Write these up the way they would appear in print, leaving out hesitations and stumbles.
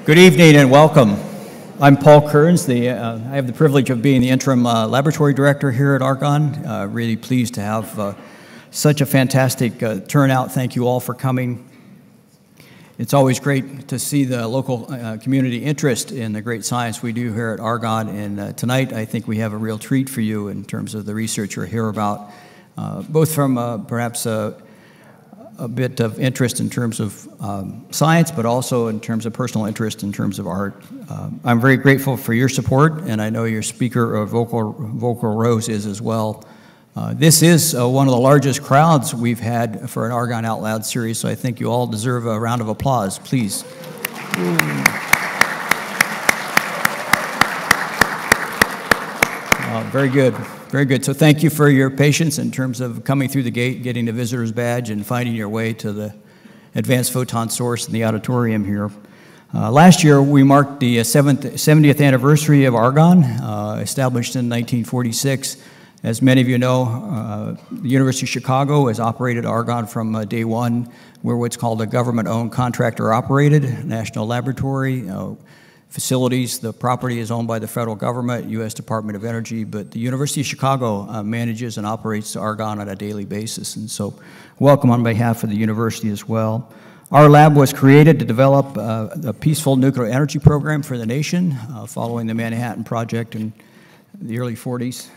Good evening and welcome. I'm Paul Kearns. I have the privilege of being the interim laboratory director here at Argonne. Really pleased to have such a fantastic turnout. Thank you all for coming. It's always great to see the local community interest in the great science we do here at Argonne, and tonight I think we have a real treat for you in terms of the research you'll hear about, both from perhaps a bit of interest in terms of science, but also in terms of personal interest in terms of art. I'm very grateful for your support, and I know your speaker, Volker Rose, is as well. This is one of the largest crowds we've had for an Argonne Out Loud series, so I think you all deserve a round of applause, please. Very good, very good. So thank you for your patience in terms of coming through the gate, getting the visitor's badge, and finding your way to the Advanced Photon Source in the auditorium here. Last year, we marked the 70th anniversary of Argonne, established in 1946. As many of you know, the University of Chicago has operated Argonne from day one. We're what's called a government-owned, contractor-operated national laboratory. Facilities, the property is owned by the federal government, U.S. Department of Energy, but the University of Chicago manages and operates Argonne on a daily basis. And so welcome on behalf of the university as well. Our lab was created to develop a peaceful nuclear energy program for the nation following the Manhattan Project in the early 40s.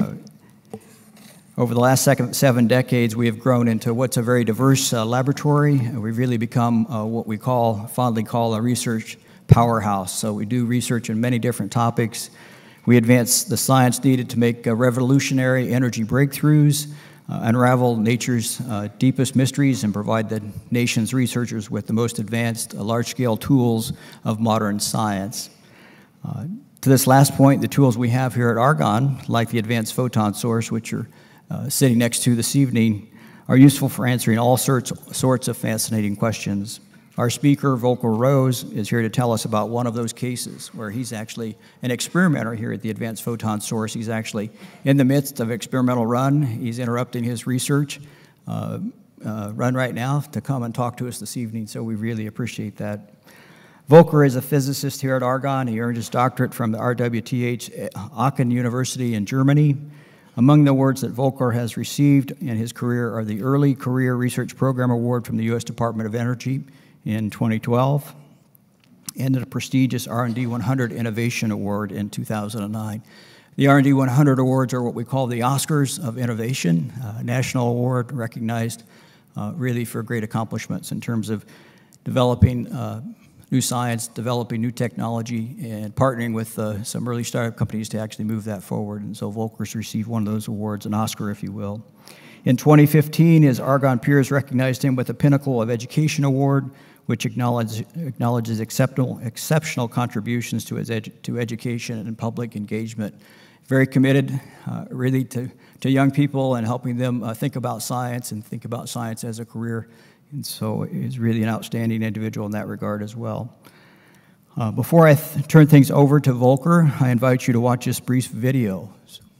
Over the last 7 decades, we have grown into what's a very diverse laboratory. We've really become what we fondly call a research powerhouse. So we do research in many different topics. We advance the science needed to make revolutionary energy breakthroughs, unravel nature's deepest mysteries, and provide the nation's researchers with the most advanced large-scale tools of modern science. To this last point, the tools we have here at Argonne, like the Advanced Photon Source, which you're sitting next to this evening, are useful for answering all sorts of fascinating questions. Our speaker, Volker Rose, is here to tell us about one of those cases where he's actually an experimenter here at the Advanced Photon Source. He's actually in the midst of an experimental run. He's interrupting his research run right now to come and talk to us this evening, so we really appreciate that. Volker is a physicist here at Argonne. He earned his doctorate from the RWTH Aachen University in Germany. Among the awards that Volker has received in his career are the Early Career Research Program Award from the U.S. Department of Energy in 2012, and the prestigious R&D 100 Innovation Award in 2009. The R&D 100 awards are what we call the Oscars of innovation, a national award recognized really for great accomplishments in terms of developing new science, developing new technology, and partnering with some early startup companies to actually move that forward. And so Volker's received one of those awards, an Oscar, if you will. In 2015, his Argonne peers recognized him with the Pinnacle of Education Award, which acknowledges exceptional contributions to education and public engagement. Very committed, really, to young people and helping them think about science and think about science as a career. And so he's really an outstanding individual in that regard as well. Before I turn things over to Volker, I invite you to watch this brief video.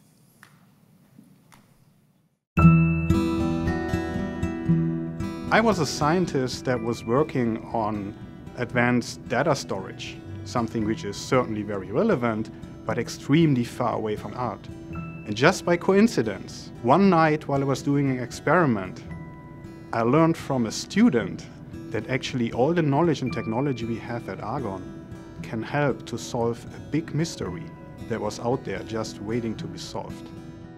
I was a scientist that was working on advanced data storage, something which is certainly very relevant, but extremely far away from art. And just by coincidence, one night while I was doing an experiment, I learned from a student that actually all the knowledge and technology we have at Argonne can help to solve a big mystery that was out there just waiting to be solved.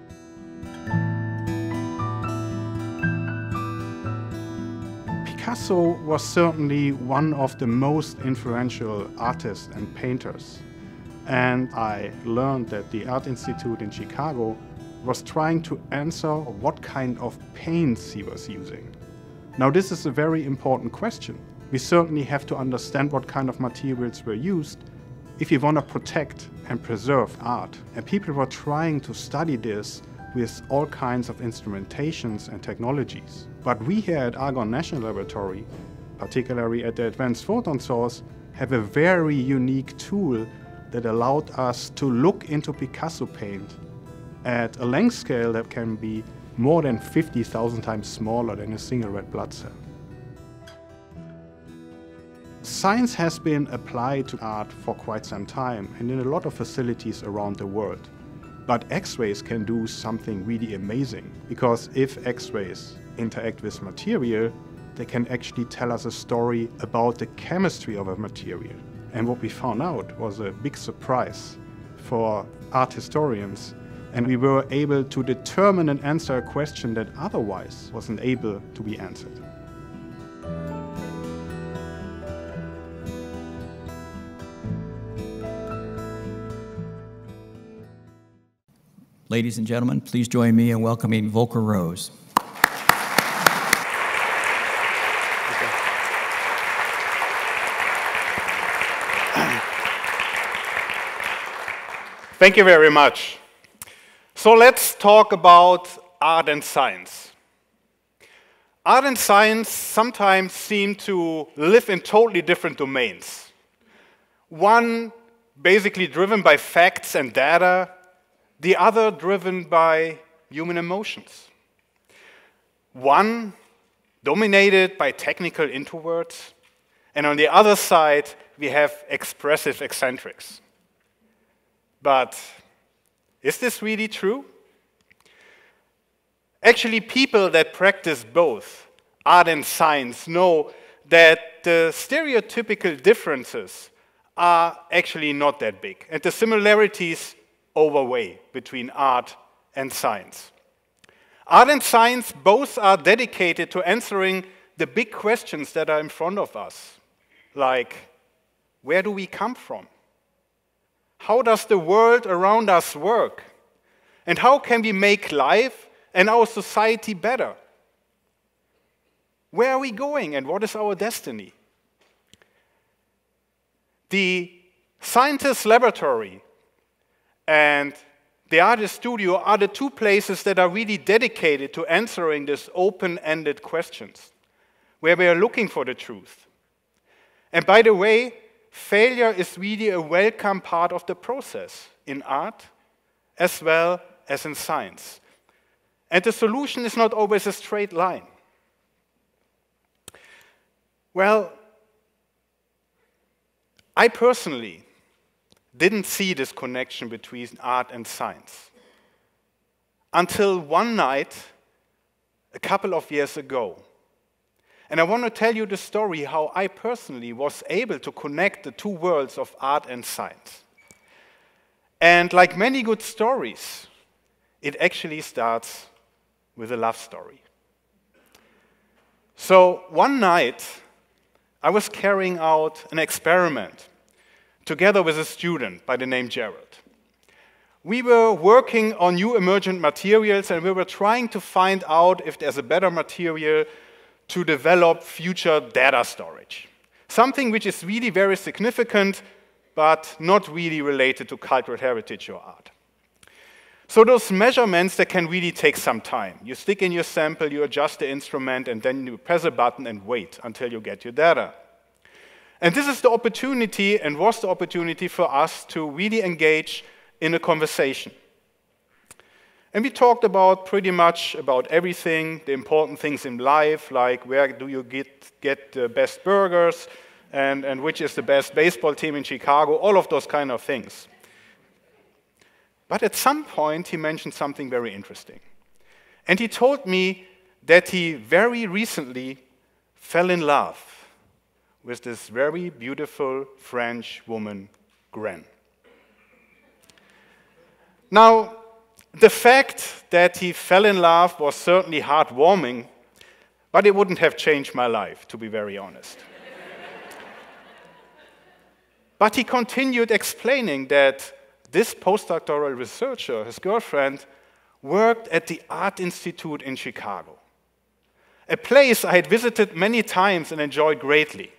Picasso was certainly one of the most influential artists and painters. And I learned that the Art Institute in Chicago was trying to answer what kind of paints he was using. Now, this is a very important question. We certainly have to understand what kind of materials were used if we want to protect and preserve art. And people were trying to study this with all kinds of instrumentations and technologies. But we here at Argonne National Laboratory, particularly at the Advanced Photon Source, have a very unique tool that allowed us to look into Picasso paint at a length scale that can be more than 50,000 times smaller than a single red blood cell. Science has been applied to art for quite some time and in a lot of facilities around the world. But X-rays can do something really amazing, because if X-rays interact with material, they can actually tell us a story about the chemistry of a material. And what we found out was a big surprise for art historians, and we were able to determine and answer a question that otherwise wasn't able to be answered. Ladies and gentlemen, please join me in welcoming Volker Rose. Thank you very much. So let's talk about art and science. Art and science sometimes seem to live in totally different domains. One basically driven by facts and data, the other driven by human emotions. One dominated by technical introverts, and on the other side we have expressive eccentrics. But is this really true? Actually, people that practice both art and science know that the stereotypical differences are actually not that big, and the similarities overweigh between art and science. Art and science both are dedicated to answering the big questions that are in front of us, like, where do we come from? How does the world around us work? And how can we make life and our society better? Where are we going and what is our destiny? The scientist's laboratory and the artist studio are the two places that are really dedicated to answering these open-ended questions, where we are looking for the truth. And by the way, failure is really a welcome part of the process in art as well as in science. And the solution is not always a straight line. Well, I personally didn't see this connection between art and science until one night a couple of years ago. And I want to tell you the story how I personally was able to connect the two worlds of art and science. And like many good stories, it actually starts with a love story. So one night, I was carrying out an experiment together with a student by the name Gerald. We were working on new emergent materials, and we were trying to find out if there's a better material to develop future data storage. Something which is really very significant, but not really related to cultural heritage or art. So those measurements, they can really take some time. You stick in your sample, you adjust the instrument, and then you press a button and wait until you get your data. And this is the opportunity, and was the opportunity for us to really engage in a conversation. And we talked about pretty much about everything, the important things in life, like where do you get the best burgers, and which is the best baseball team in Chicago, all of those kind of things. But at some point, he mentioned something very interesting. And he told me that he very recently fell in love with this very beautiful French woman, Gren. Now, the fact that he fell in love was certainly heartwarming, but it wouldn't have changed my life, to be very honest. But he continued explaining that this postdoctoral researcher, his girlfriend, worked at the Art Institute in Chicago, a place I had visited many times and enjoyed greatly.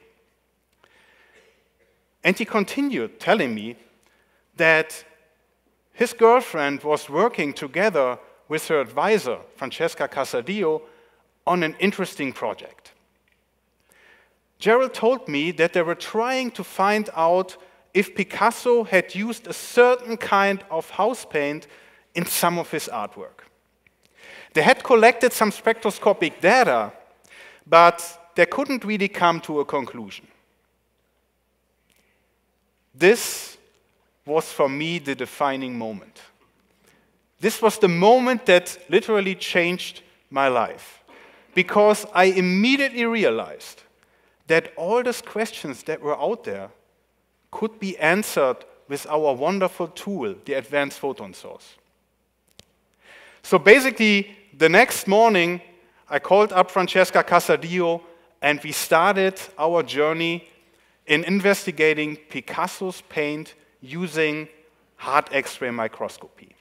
And he continued telling me that his girlfriend was working together with her advisor, Francesca Casadillo, on an interesting project. Gerald told me that they were trying to find out if Picasso had used a certain kind of house paint in some of his artwork. They had collected some spectroscopic data, but they couldn't really come to a conclusion. this was for me the defining moment. This was the moment that literally changed my life, because I immediately realized that all those questions that were out there could be answered with our wonderful tool, the Advanced Photon Source. So basically, the next morning, I called up Francesca Casadio, and we started our journey in investigating Picasso's paint using hard X-ray microscopy.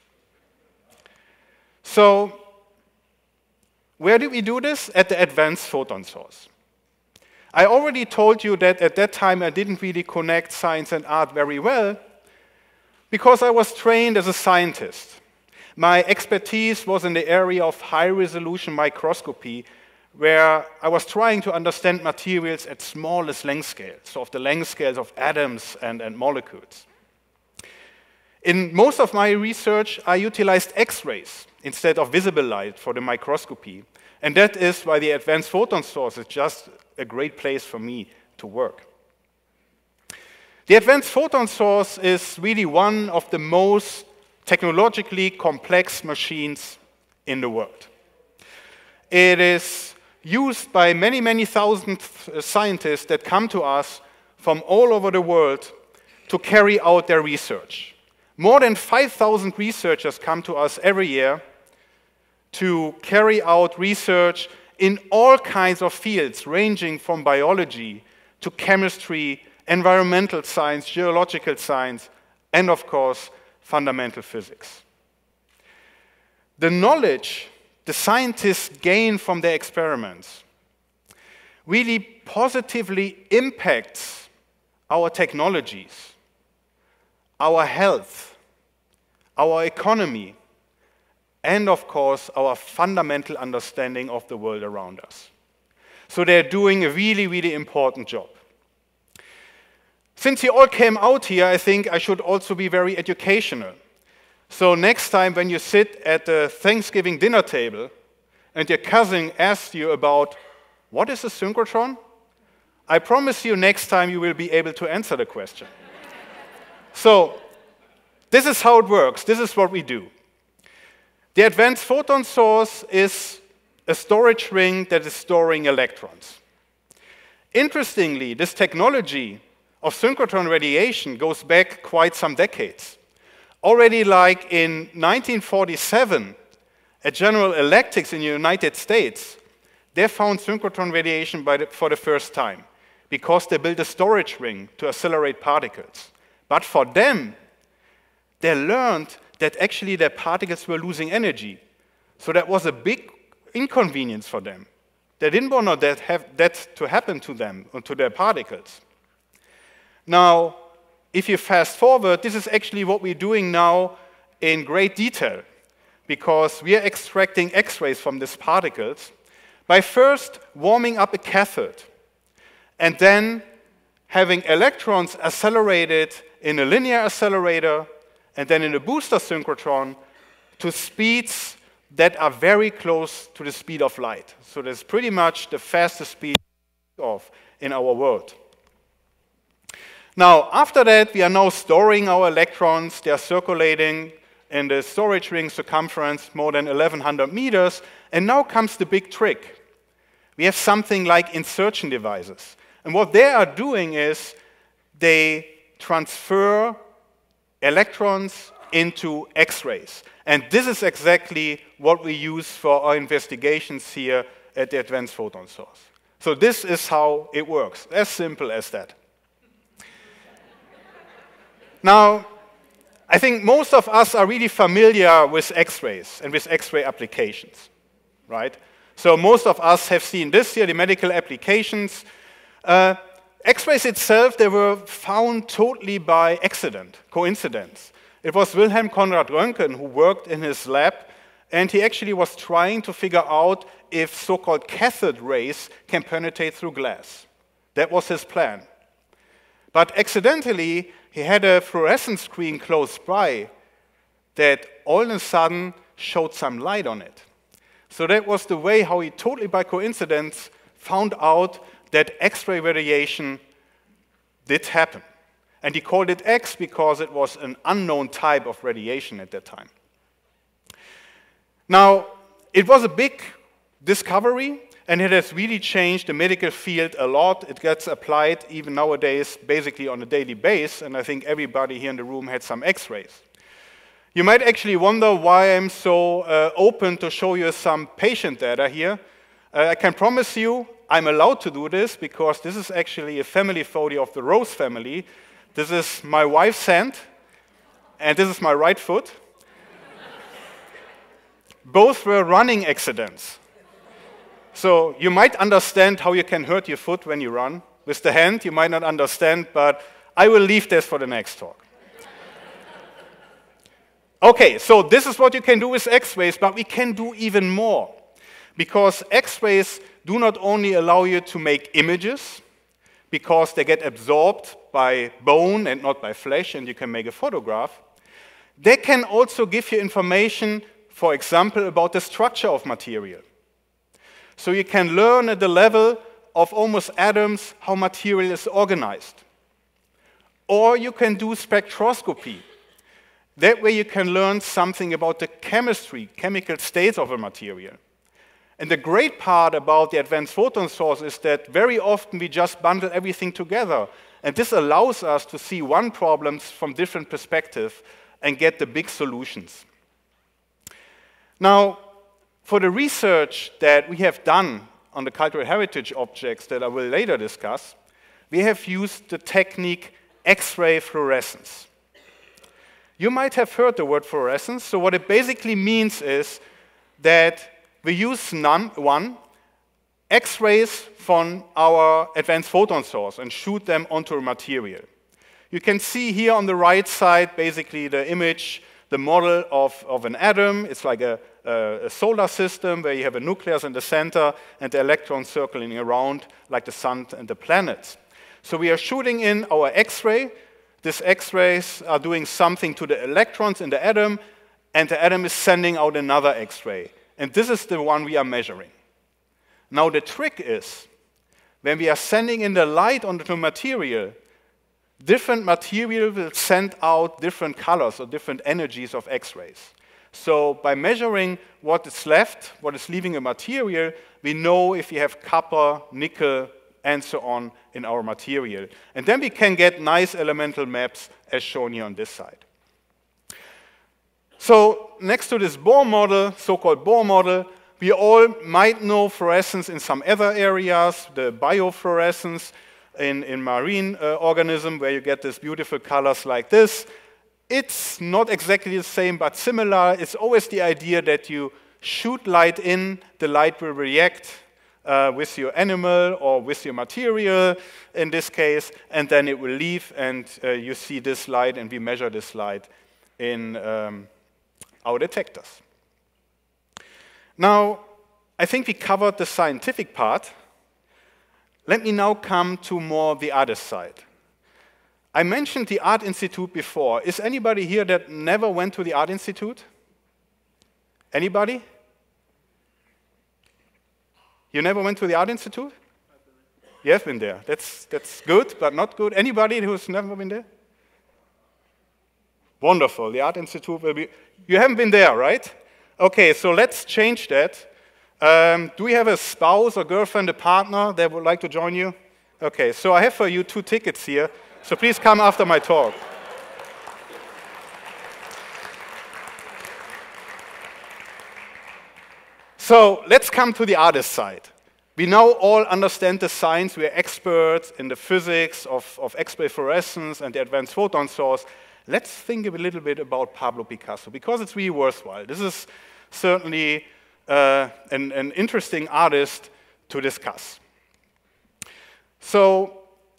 So, where did we do this? At the Advanced Photon Source. I already told you that at that time I didn't really connect science and art very well, because I was trained as a scientist. My expertise was in the area of high-resolution microscopy, where I was trying to understand materials at smallest length scales, so of the length scales of atoms and molecules. In most of my research, I utilized X-rays instead of visible light for the microscopy, and that is why the Advanced Photon Source is just a great place for me to work. The Advanced Photon Source is really one of the most technologically complex machines in the world. It is used by many, many thousand scientists that come to us from all over the world to carry out their research. More than 5,000 researchers come to us every year to carry out research in all kinds of fields, ranging from biology to chemistry, environmental science, geological science, and of course, fundamental physics. The knowledge the scientists gain from their experiments really positively impacts our technologies, our health, our economy, and of course, our fundamental understanding of the world around us. So they're doing a really, really important job. Since you all came out here, I think I should also be very educational. So next time when you sit at the Thanksgiving dinner table and your cousin asks you about what is a synchrotron, I promise you next time you will be able to answer the question. So this is how it works. This is what we do. The Advanced Photon Source is a storage ring that is storing electrons. Interestingly, this technology of synchrotron radiation goes back quite some decades. Already like in 1947, at General Electric in the United States, they found synchrotron radiation for the first time because they built a storage ring to accelerate particles. But for them, they learned that actually their particles were losing energy. So that was a big inconvenience for them. They didn't want that to happen to them, or to their particles. Now, if you fast forward, this is actually what we're doing now in great detail, because we are extracting X-rays from these particles by first warming up a cathode and then having electrons accelerated in a linear accelerator and then in a booster synchrotron to speeds that are very close to the speed of light. So that's pretty much the fastest speed in our world. Now, after that, we are now storing our electrons. They are circulating in the storage ring circumference more than 1,100 meters. And now comes the big trick. We have something like insertion devices. And what they are doing is they transfer electrons into X-rays. And this is exactly what we use for our investigations here at the Advanced Photon Source. So this is how it works, as simple as that. Now, I think most of us are really familiar with X-rays and with X-ray applications, right? So most of us have seen this here, the medical applications. X-rays itself, they were found totally by accident, coincidence. It was Wilhelm Conrad Röntgen who worked in his lab, and he actually was trying to figure out if so-called cathode rays can penetrate through glass. That was his plan. But accidentally, he had a fluorescent screen close by that all of a sudden showed some light on it. So that was the way how he totally by coincidence found out that X-ray radiation did happen. And he called it X because it was an unknown type of radiation at that time. Now, it was a big discovery, and it has really changed the medical field a lot. It gets applied even nowadays basically on a daily basis, and I think everybody here in the room had some X-rays. You might actually wonder why I'm so open to show you some patient data here. I can promise you I'm allowed to do this because this is actually a family photo of the Rose family. This is my wife's hand, and this is my right foot. Both were running accidents. So you might understand how you can hurt your foot when you run. With the hand, you might not understand, but I will leave this for the next talk. Okay, so this is what you can do with X-rays, but we can do even more. Because X-rays do not only allow you to make images, because they get absorbed by bone and not by flesh, and you can make a photograph. They can also give you information, for example, about the structure of material. So you can learn at the level of almost atoms how material is organized. Or you can do spectroscopy. That way you can learn something about the chemistry, chemical states of a material. And the great part about the Advanced Photon Source is that very often we just bundle everything together. And this allows us to see one problem from different perspectives and get the big solutions. Now, for the research that we have done on the cultural heritage objects that I will later discuss, we have used the technique X-ray fluorescence. You might have heard the word fluorescence. So what it basically means is that we use X-rays from our Advanced Photon Source and shoot them onto a material. You can see here on the right side basically the image, the model of an atom. It's like a solar system where you have a nucleus in the center and the electrons circling around like the sun and the planets. So we are shooting in our X-ray. These X-rays are doing something to the electrons in the atom, and the atom is sending out another X-ray. And this is the one we are measuring. Now the trick is, when we are sending in the light onto the material, different material will send out different colors or different energies of X-rays. So by measuring what is left, what is leaving a material, we know if you have copper, nickel, and so on in our material. And then we can get nice elemental maps as shown here on this side. So next to this Bohr model, so-called Bohr model, we all might know fluorescence in some other areas, the biofluorescence in marine organism, where you get these beautiful colors like this. It's not exactly the same, but similar. It's always the idea that you shoot light in, the light will react with your animal or with your material in this case, and then it will leave, and you see this light, and we measure this light in our detectors. Now, I think we covered the scientific part. Let me now come to more the artist side. I mentioned the Art Institute before. Is anybody here that never went to the Art Institute? Anybody? You never went to the Art Institute? You have been there. That's good, but not good. Anybody who's never been there? Wonderful. The Art Institute will be... You haven't been there, right? Okay, so let's change that. Do we have a spouse or girlfriend, a partner that would like to join you? Okay, so I have for you 2 tickets here. So please come after my talk. So let's come to the artist side. We now all understand the science. We are experts in the physics of X-ray fluorescence and the Advanced Photon Source. Let's think a little bit about Pablo Picasso, because it's really worthwhile. This is certainly an interesting artist to discuss. So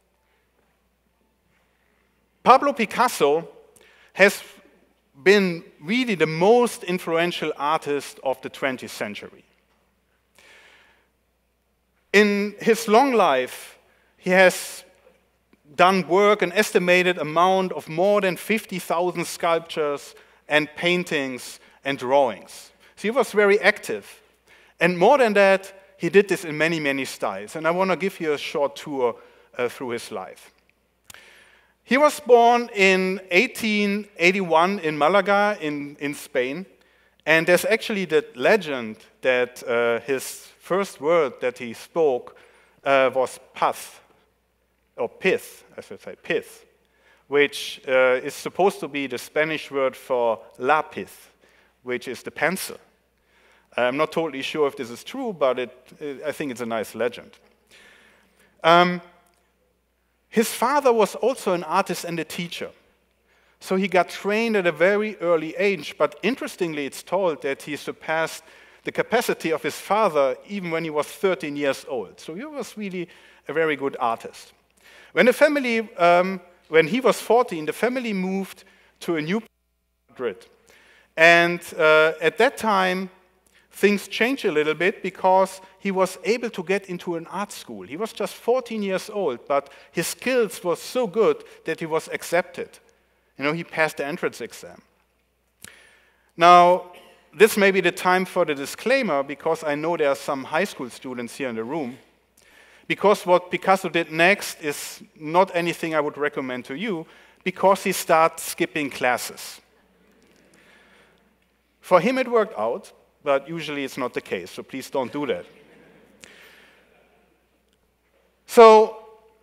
Pablo Picasso has been really the most influential artist of the 20th century. In his long life, he has done work, an estimated amount of more than 50,000 sculptures and paintings and drawings. So he was very active. And more than that, he did this in many, many styles. And I want to give you a short tour through his life. He was born in 1881 in Malaga in Spain, and there's actually the legend that his first word that he spoke was paz, or pith, I should say, pith, which is supposed to be the Spanish word for lapis, which is the pencil. I'm not totally sure if this is true, but I think it's a nice legend. His father was also an artist and a teacher. So he got trained at a very early age, but interestingly, it's told that he surpassed the capacity of his father even when he was 13 years old. So he was really a very good artist. When the family, when he was 14, the family moved to a new Madrid. And at that time, things changed a little bit because he was able to get into an art school. He was just 14 years old, but his skills were so good that he was accepted. You know, he passed the entrance exam. Now, this may be the time for the disclaimer, because I know there are some high school students here in the room. Because what Picasso did next is not anything I would recommend to you, because he started skipping classes. For him it worked out, but usually it's not the case, so please don't do that. So,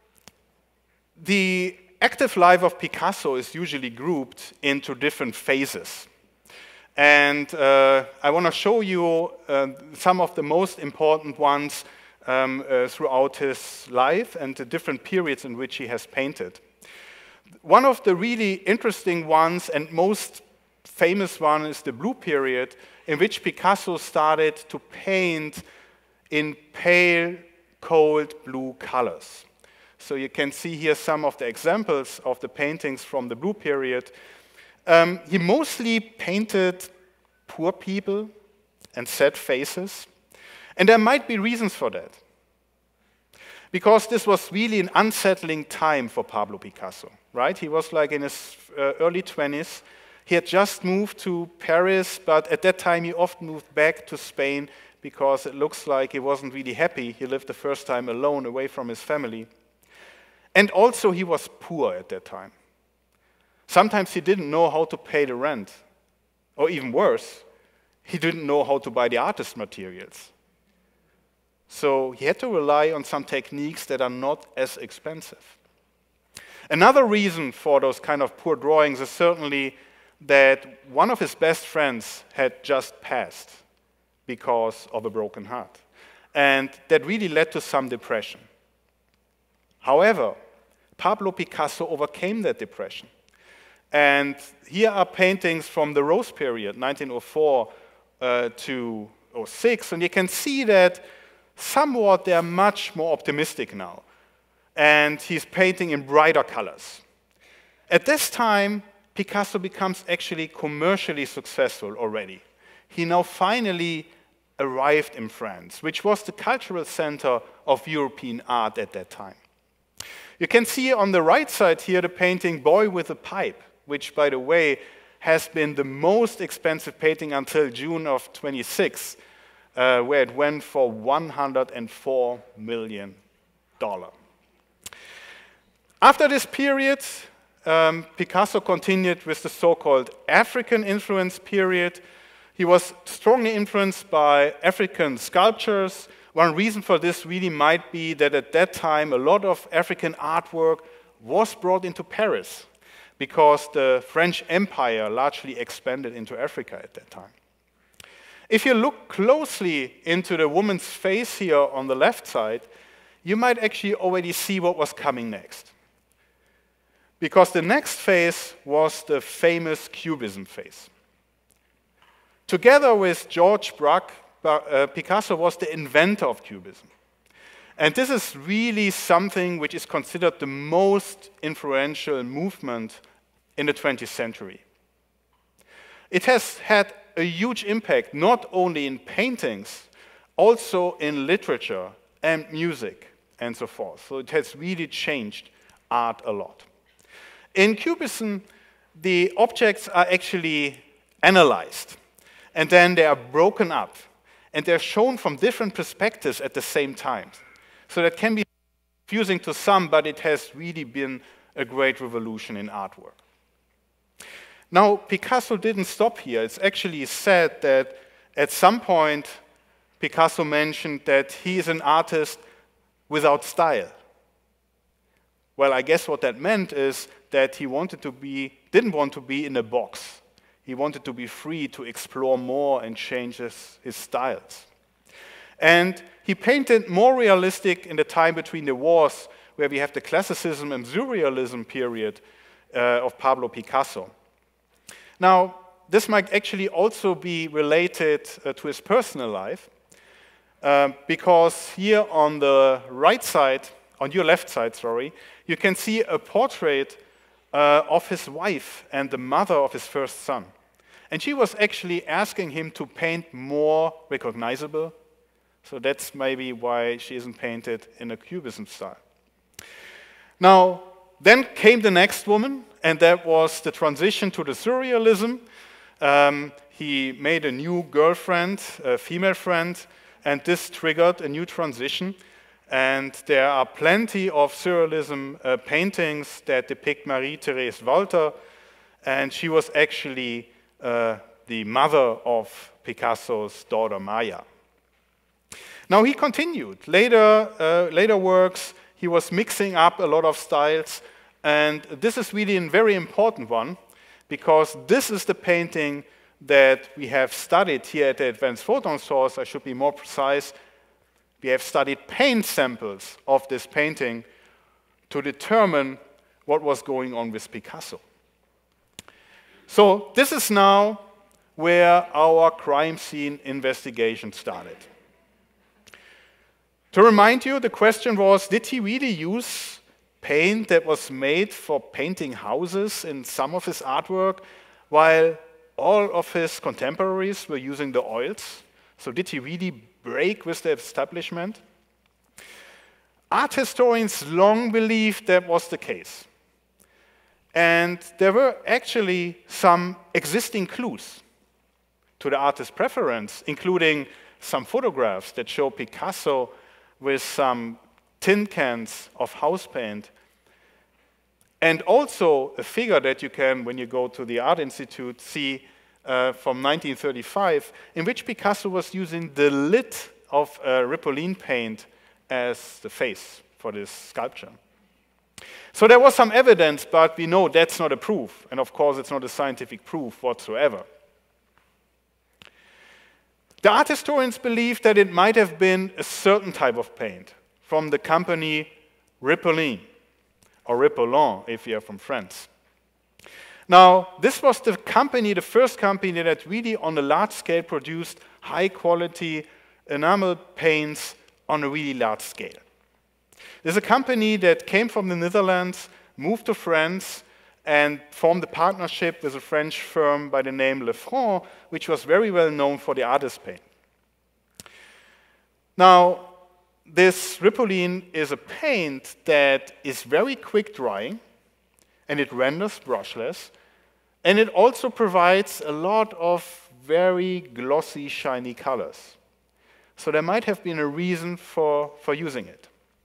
the active life of Picasso is usually grouped into different phases. And I want to show you some of the most important ones throughout his life and the different periods in which he has painted. One of the really interesting ones and most famous one is the Blue Period, in which Picasso started to paint in pale, cold blue colors. So you can see here some of the examples of the paintings from the Blue Period. He mostly painted poor people and sad faces, and there might be reasons for that. Because this was really an unsettling time for Pablo Picasso, right? He was like in his early 20s. He had just moved to Paris, but at that time he often moved back to Spain because it looks like he wasn't really happy. He lived the first time alone, away from his family. And also he was poor at that time. Sometimes he didn't know how to pay the rent. Or even worse, he didn't know how to buy the artist materials. So he had to rely on some techniques that are not as expensive. Another reason for those kind of poor drawings is certainly that one of his best friends had just passed because of a broken heart. And that really led to some depression. However, Pablo Picasso overcame that depression. And here are paintings from the Rose period, 1904 to 06, and you can see that somewhat they are much more optimistic now. And he's painting in brighter colors. At this time, Picasso becomes actually commercially successful already. He now finally arrived in France, which was the cultural center of European art at that time. You can see on the right side here the painting Boy with a Pipe, which, by the way, has been the most expensive painting until June of 26, where it went for $104 million. After this period, Picasso continued with the so-called African influence period. He was strongly influenced by African sculptures. One reason for this really might be that at that time a lot of African artwork was brought into Paris because the French Empire largely expanded into Africa at that time. If you look closely into the woman's face here on the left side, you might actually already see what was coming next. Because the next phase was the famous Cubism phase. Together with George Braque, Picasso was the inventor of Cubism. And this is really something which is considered the most influential movement in the 20th century. It has had a huge impact, not only in paintings, also in literature and music and so forth. So it has really changed art a lot. In Cubism, the objects are actually analyzed, and then they are broken up, and they're shown from different perspectives at the same time. So that can be confusing to some, but it has really been a great revolution in artwork. Now, Picasso didn't stop here. It's actually said that at some point, Picasso mentioned that he is an artist without style. Well, I guess what that meant is that he didn't want to be in a box. He wanted to be free to explore more and change his styles. And he painted more realistic in the time between the wars, where we have the Classicism and Surrealism period of Pablo Picasso. Now, this might actually also be related to his personal life, because here on the right side, on your left side, sorry, you can see a portrait of his wife and the mother of his first son. And she was actually asking him to paint more recognizable. So that's maybe why she isn't painted in a Cubism style. Now, then came the next woman, and that was the transition to the Surrealism. He made a new girlfriend, a female friend, and this triggered a new transition. And there are plenty of Surrealism paintings that depict Marie-Thérèse Walter, and she was actually the mother of Picasso's daughter Maya. Now he continued. Later works, he was mixing up a lot of styles, and this is really a very important one, because this is the painting that we have studied here at the Advanced Photon Source. I should be more precise. We have studied paint samples of this painting to determine what was going on with Picasso. So this is now where our crime scene investigation started. To remind you, the question was, did he really use paint that was made for painting houses in some of his artwork, while all of his contemporaries were using the oils? So did he really break with the establishment? Art historians long believed that was the case. And there were actually some existing clues to the artist's preference, including some photographs that show Picasso with some tin cans of house paint, and also a figure that you can, when you go to the Art Institute, see from 1935, in which Picasso was using the lid of Ripolline paint as the face for this sculpture. So there was some evidence, but we know that's not a proof, and of course it's not a scientific proof whatsoever. The art historians believe that it might have been a certain type of paint from the company Ripolline, or Ripollin if you are from France. Now, this was the company, the first company that really on a large scale produced high quality enamel paints on a really large scale. There's a company that came from the Netherlands, moved to France, and formed a partnership with a French firm by the name Lefranc, which was very well known for the artist paint. Now, this Ripolline is a paint that is very quick drying, and it renders brushless, and it also provides a lot of very glossy, shiny colors. So there might have been a reason for using it.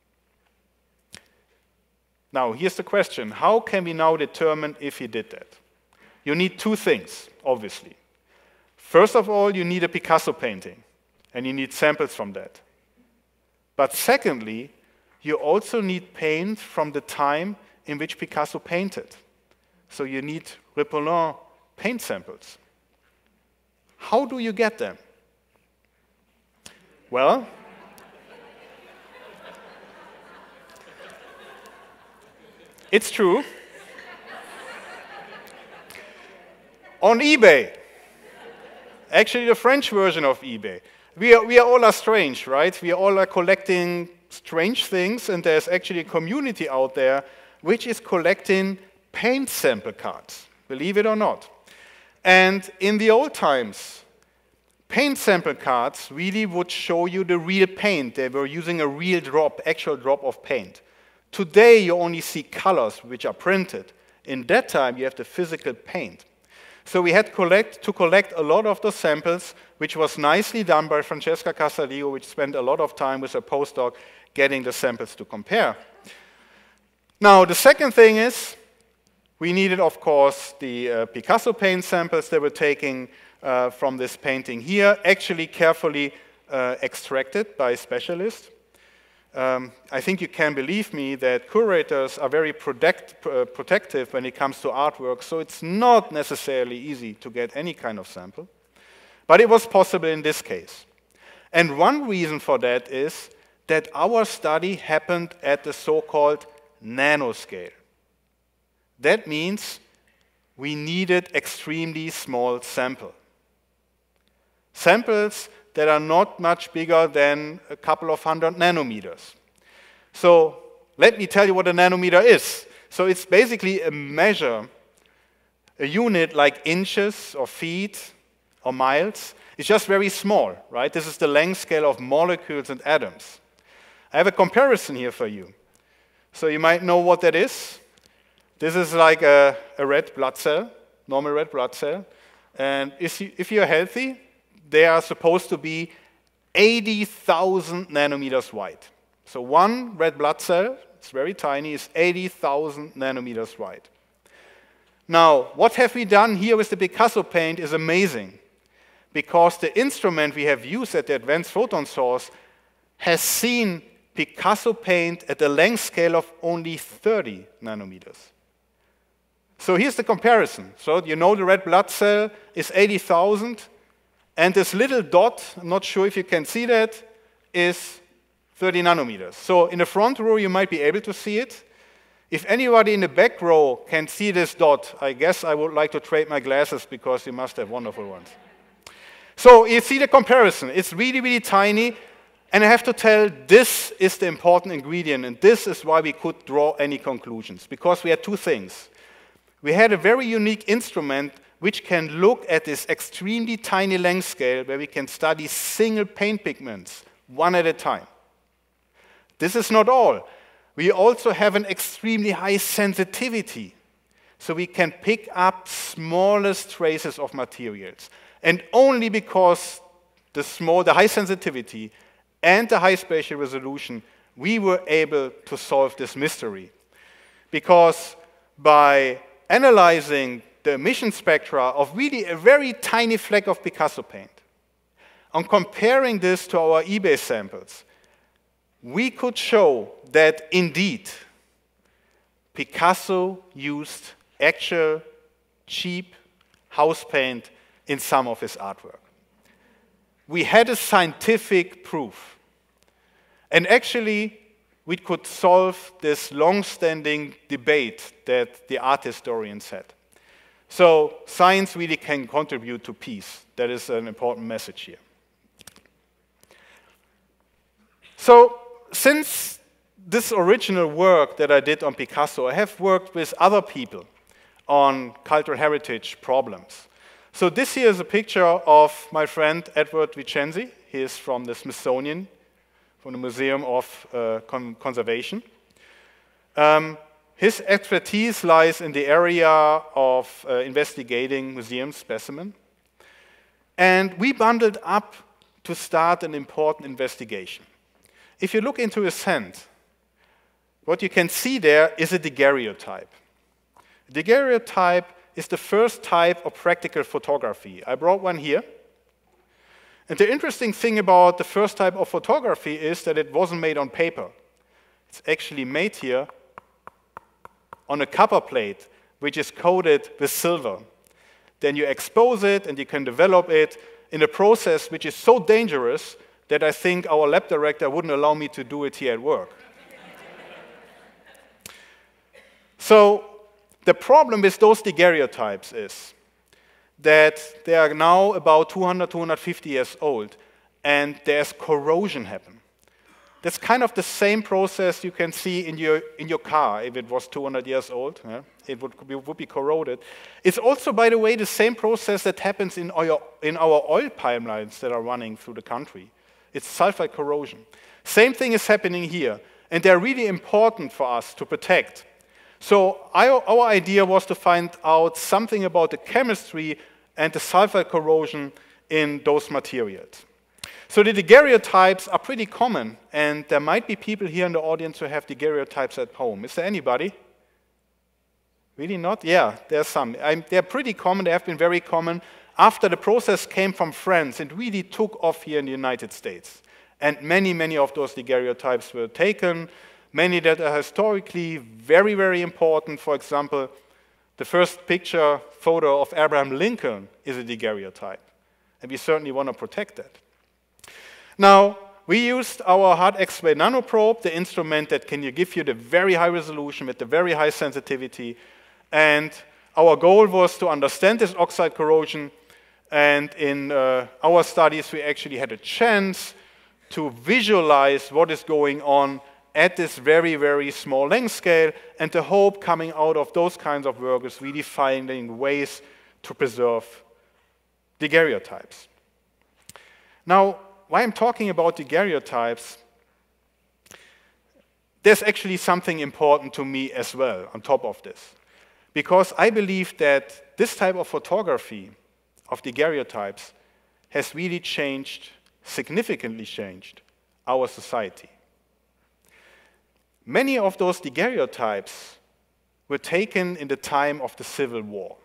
Now, here's the question. How can we now determine if he did that? You need two things, obviously. First of all, you need a Picasso painting, and you need samples from that. But secondly, you also need paint from the time in which Picasso painted. So you need Ripollin paint samples. How do you get them? Well, it's true. On eBay, actually the French version of eBay, we are all strange, right? We all are collecting strange things, and there's actually a community out there which is collecting paint sample cards, believe it or not. And in the old times, paint sample cards really would show you the real paint. They were using a real drop, actual drop of paint. Today, you only see colors which are printed. In that time, you have the physical paint. So we had to collect a lot of the samples, which was nicely done by Francesca Casalio, which spent a lot of time with a postdoc getting the samples to compare. Now, the second thing is, we needed, of course, the Picasso paint samples that were taken from this painting here, actually carefully extracted by specialists. I think you can believe me that curators are very protective when it comes to artwork, so it's not necessarily easy to get any kind of sample. But it was possible in this case. And one reason for that is that our study happened at the so-called nanoscale. That means we needed extremely small samples that are not much bigger than a couple of 100 nanometers. So let me tell you what a nanometer is. So it's basically a measure, a unit like inches or feet or miles. It's just very small, right? This is the length scale of molecules and atoms. I have a comparison here for you. So you might know what that is. This is like a red blood cell, normal red blood cell. And if you're healthy, they are supposed to be 80,000 nanometers wide. So one red blood cell, it's very tiny, is 80,000 nanometers wide. Now, what have we done here with the Picasso paint is amazing, because the instrument we have used at the Advanced Photon Source has seen Picasso paint at a length scale of only 30 nanometers. So here's the comparison. So you know the red blood cell is 80,000, and this little dot, I'm not sure if you can see that, is 30 nanometers. So in the front row, you might be able to see it. If anybody in the back row can see this dot, I guess I would like to trade my glasses, because you must have wonderful ones. So you see the comparison. It's really, really tiny. And I have to tell, this is the important ingredient, and this is why we could draw any conclusions, because we had two things. We had a very unique instrument which can look at this extremely tiny length scale, where we can study single paint pigments, one at a time. This is not all. We also have an extremely high sensitivity, so we can pick up smallest traces of materials. And only because the high sensitivity and the high spatial resolution, we were able to solve this mystery. Because by analyzing the emission spectra of really a very tiny fleck of Picasso paint, and comparing this to our eBay samples, we could show that indeed Picasso used actual cheap house paint in some of his artwork. We had a scientific proof. And actually, we could solve this long-standing debate that the art historians had. So science really can contribute to peace. That is an important message here. So since this original work that I did on Picasso, I have worked with other people on cultural heritage problems. So this here is a picture of my friend Edward Vicenzi. He is from the Smithsonian, from the Museum of Conservation. His expertise lies in the area of investigating museum specimens. And we bundled up to start an important investigation. If you look into his hand, what you can see there is a daguerreotype. A daguerreotype is the first type of practical photography. I brought one here. And the interesting thing about the first type of photography is that it wasn't made on paper. It's actually made here on a copper plate, which is coated with silver. Then you expose it, and you can develop it in a process which is so dangerous that I think our lab director wouldn't allow me to do it here at work. So the problem with those daguerreotypes is that they are now about 200, 250 years old, and there's corrosion happen. That's kind of the same process you can see in your car if it was 200 years old. Yeah? It would be corroded. It's also, by the way, the same process that happens in our oil pipelines that are running through the country. It's sulfide corrosion. Same thing is happening here, and they're really important for us to protect. So our idea was to find out something about the chemistry and the sulfide corrosion in those materials. So the daguerreotypes are pretty common, and there might be people here in the audience who have daguerreotypes at home. Is there anybody? Really not? Yeah, there's some. They're pretty common. They have been very common. After the process came from France, it really took off here in the United States. And many of those daguerreotypes were taken, many that are historically very, very important. For example, the first photo of Abraham Lincoln is a daguerreotype, and we certainly want to protect that. Now, we used our hard X-ray nanoprobe, the instrument that can give you the very high resolution with the very high sensitivity, and our goal was to understand this oxide corrosion, and in our studies we actually had a chance to visualize what is going on at this very, very small length scale, and the hope coming out of those kinds of work is really finding ways to preserve daguerreotypes. Now, why I'm talking about daguerreotypes, there's actually something important to me as well on top of this. Because I believe that this type of photography of daguerreotypes has really changed, significantly changed, our society. Many of those daguerreotypes were taken in the time of the Civil War.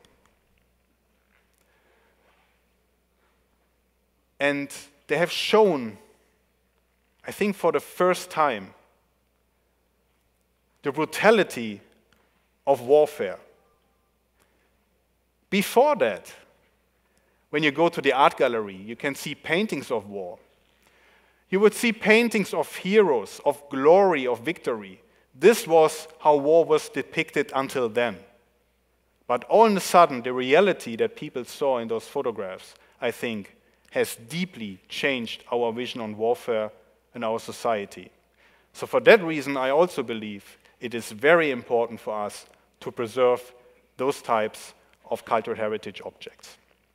And they have shown, I think for the first time, the brutality of warfare. Before that, when you go to the art gallery, you can see paintings of war. You would see paintings of heroes, of glory, of victory. This was how war was depicted until then. But all of a sudden, the reality that people saw in those photographs, I think, has deeply changed our vision on warfare in our society. So for that reason, I also believe it is very important for us to preserve those types of cultural heritage objects.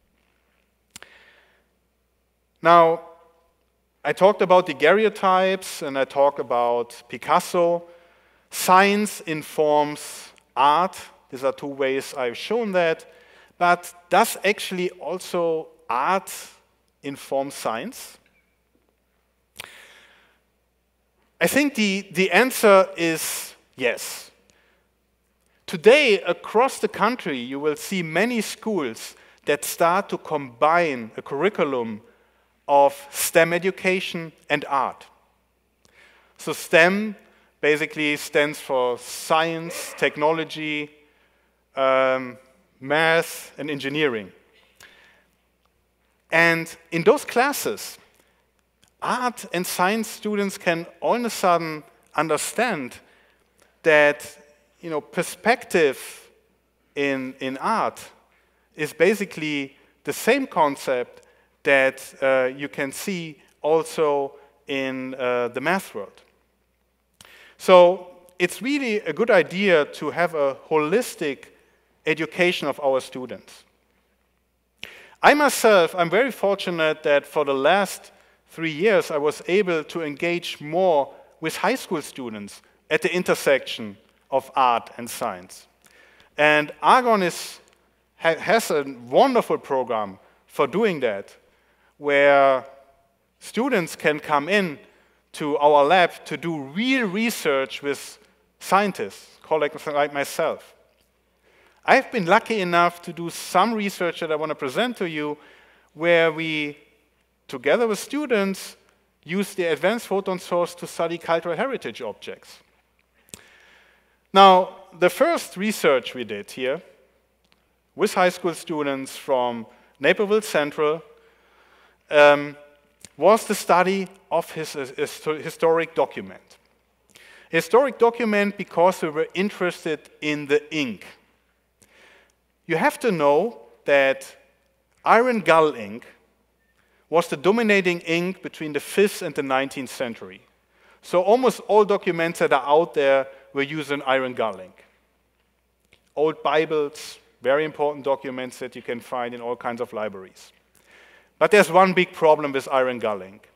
Now, I talked about daguerreotypes and I talked about Picasso. Science informs art. These are two ways I've shown that. But does actually also art inform science? I think the answer is yes. Today, across the country, you will see many schools that start to combine a curriculum of STEM education and art. So STEM basically stands for science, technology, math, and engineering. And in those classes, art and science students can all of a sudden understand that perspective in art is basically the same concept that you can see also in the math world. So it's really a good idea to have a holistic education of our students. I myself, I'm very fortunate that for the last 3 years I was able to engage more with high school students at the intersection of art and science. And Argonne has a wonderful program for doing that, where students can come in to our lab to do real research with scientists, colleagues like myself. I've been lucky enough to do some research that I want to present to you, where we, together with students, use the Advanced Photon Source to study cultural heritage objects. Now, the first research we did here with high school students from Naperville Central was the study of his historic document. Historic document because we were interested in the ink. You have to know that iron gull ink was the dominating ink between the 5th and the 19th century. So almost all documents that are out there were using iron gull ink. Old Bibles, very important documents that you can find in all kinds of libraries. But there's one big problem with iron gull ink.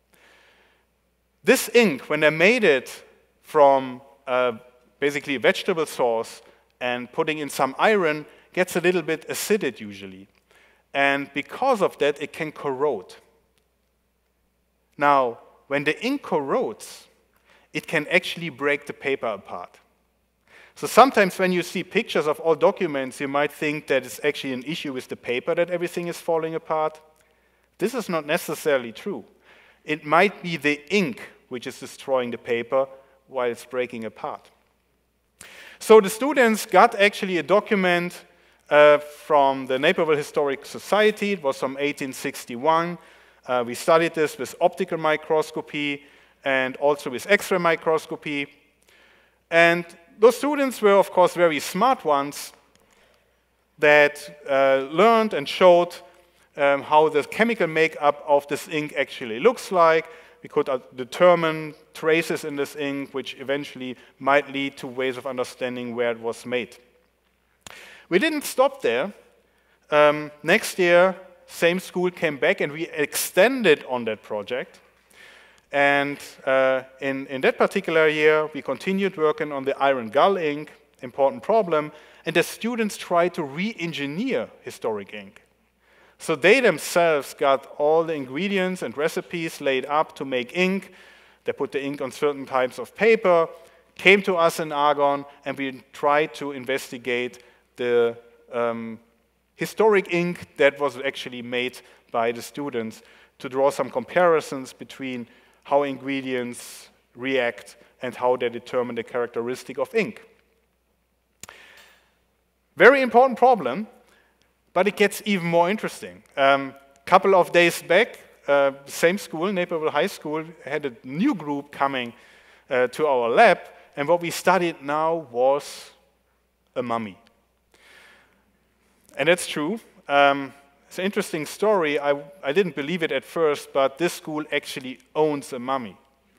This ink, when they made it from basically a vegetable source and putting in some iron, gets a little bit acidic usually. And because of that, it can corrode. Now, when the ink corrodes, it can actually break the paper apart. So sometimes when you see pictures of old documents, you might think that it's actually an issue with the paper that everything is falling apart. This is not necessarily true. It might be the ink which is destroying the paper while it's breaking apart. So the students got actually a document from the Naperville Historic Society. It was from 1861. We studied this with optical microscopy and also with X-ray microscopy. And those students were, of course, very smart ones that learned and showed how the chemical makeup of this ink actually looks like. We could determine traces in this ink, which eventually might lead to ways of understanding where it was made. We didn't stop there. Next year, same school came back, and we extended on that project. And in that particular year, we continued working on the iron gull ink, important problem, and the students tried to re-engineer historic ink. So they themselves got all the ingredients and recipes laid up to make ink. They put the ink on certain types of paper, came to us in Argonne, and we tried to investigate the historic ink that was actually made by the students to draw some comparisons between how ingredients react and how they determine the characteristic of ink. Very important problem. But it gets even more interesting. Couple of days back, same school, Naperville High School, had a new group coming to our lab, and what we studied now was a mummy. And that's true. It's an interesting story. I didn't believe it at first, but this school actually owns a mummy.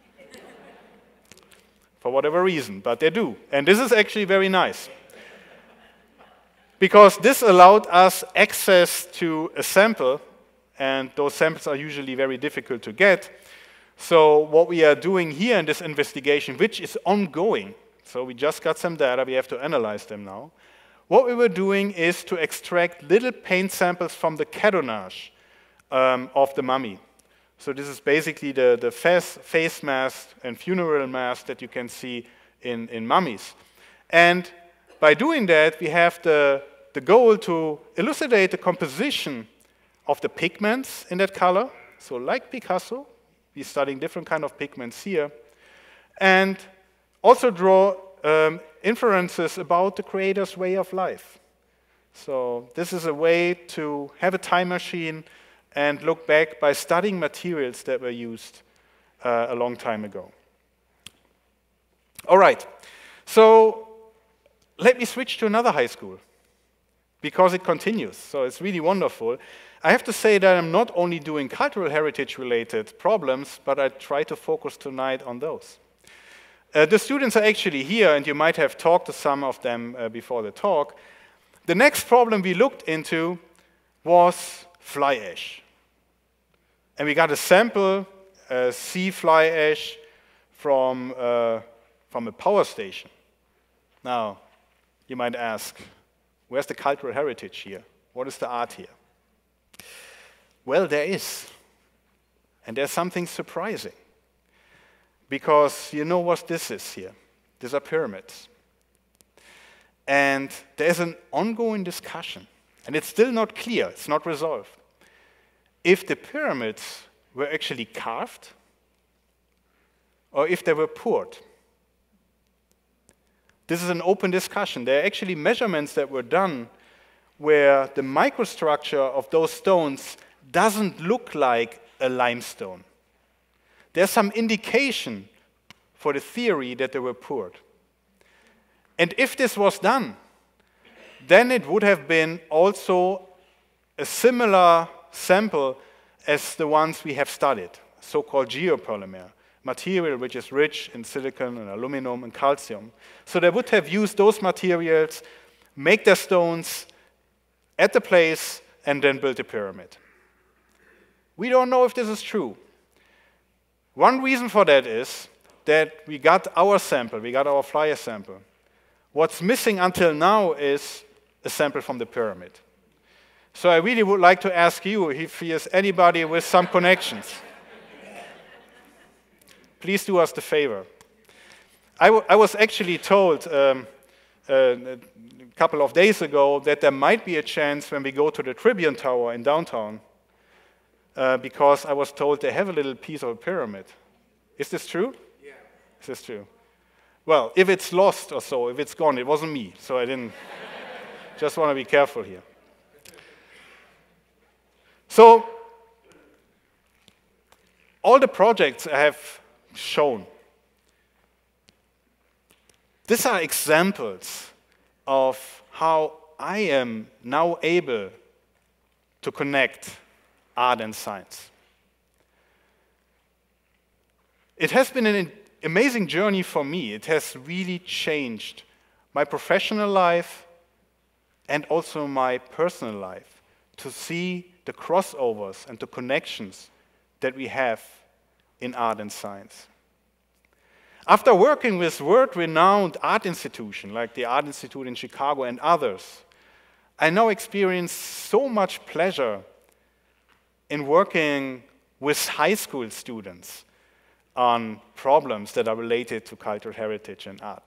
For whatever reason, but they do. And this is actually very nice, because this allowed us access to a sample, and those samples are usually very difficult to get. So what we are doing here in this investigation, which is ongoing, so we just got some data, we have to analyze them now. What we were doing is to extract little paint samples from the cadonage of the mummy. So this is basically the face mask and funeral mask that you can see in mummies. And by doing that, we have the goal to elucidate the composition of the pigments in that color. So like Picasso, we're studying different kind of pigments here. And also draw inferences about the creator's way of life. So this is a way to have a time machine and look back by studying materials that were used a long time ago. All right, so let me switch to another high school, because it continues, so it's really wonderful. I have to say that I'm not only doing cultural heritage-related problems, but I try to focus tonight on those. The students are actually here, and you might have talked to some of them before the talk. The next problem we looked into was fly ash. And we got a sample, sea fly ash, from a power station. Now, you might ask, where's the cultural heritage here? What is the art here? Well, there is. And there's something surprising. Because you know what this is here? These are pyramids. And there's an ongoing discussion. And it's still not clear, it's not resolved. If the pyramids were actually carved, or if they were poured. This is an open discussion. There are actually measurements that were done where the microstructure of those stones doesn't look like a limestone. There's some indication for the theory that they were poured. And if this was done, then it would have been also a similar sample as the ones we have studied, so-called geopolymer, material which is rich in silicon and aluminum and calcium. So they would have used those materials, make their stones at the place, and then build a pyramid. We don't know if this is true. One reason for that is that we got our sample, we got our flyer sample. What's missing until now is a sample from the pyramid. So I really would like to ask you if there's anybody with some connections. please do us the favor. I was actually told a couple of days ago that there might be a chance when we go to the Tribune Tower in downtown, because I was told they have a little piece of a pyramid. Is this true? Yeah. Is this true? Well, if it's lost or so, if it's gone, it wasn't me, so I didn't. Just want to be careful here. So, all the projects I have shown, these are examples of how I am now able to connect art and science. It has been an amazing journey for me. It has really changed my professional life and also my personal life to see the crossovers and the connections that we have in art and science. After working with world-renowned art institutions like the Art Institute in Chicago and others, I now experience so much pleasure in working with high school students on problems that are related to cultural heritage and art.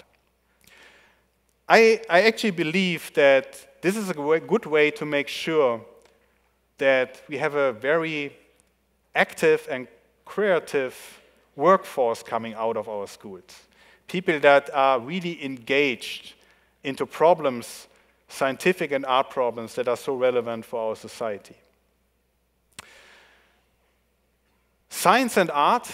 I actually believe that this is a good way to make sure that we have a very active and creative workforce coming out of our schools. People that are really engaged into problems, scientific and art problems that are so relevant for our society. Science and art,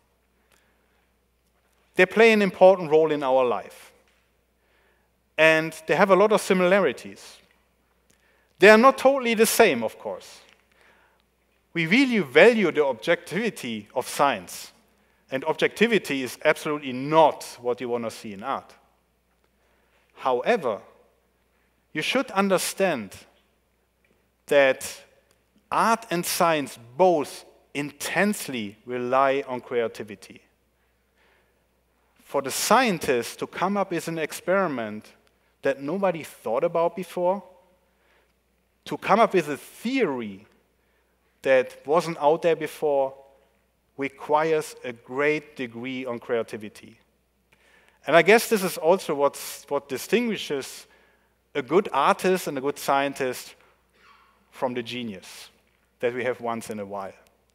they play an important role in our life. And they have a lot of similarities. They are not totally the same, of course. We really value the objectivity of science. And objectivity is absolutely not what you want to see in art. However, you should understand that art and science both intensely rely on creativity. For the scientist to come up with an experiment that nobody thought about before, to come up with a theory that wasn't out there before, requires a great degree of creativity. And I guess this is also what distinguishes a good artist and a good scientist from the genius that we have once in a while.